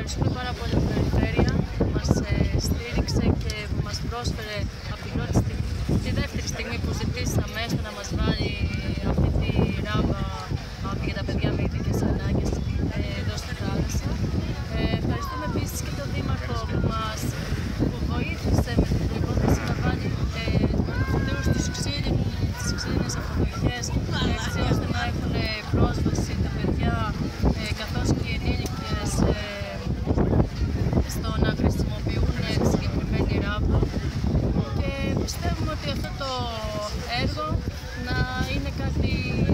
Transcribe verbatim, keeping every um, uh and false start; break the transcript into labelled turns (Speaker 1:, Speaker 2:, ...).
Speaker 1: ευχαριστούμε πάρα πολύ την περιφέρεια που μας στήριξε και που μας πρόσφερε από την πρώτη στιγμή, τη δεύτερη στιγμή που ζητήσαμε έστω να μας βάλει αυτή τη ράμπα για τα παιδιά με ειδικές ανάγκες εδώ στη θάλασσα. Ε, ευχαριστούμε επίσης και τον Δήμαρχο που μας που βοήθησε με την προϋπόθεση να βάλει ε, στους ξύλινους, τις ξύλινες αποδοχές, έτσι ώστε να έχουν πρόσβαση τα παιδιά ε, καθώς και οι ενήλικες ε, στο να χρησιμοποιούν τη συγκεκριμένη ράμπα. Και πιστεύουμε ότι αυτό το έργο να είναι κάτι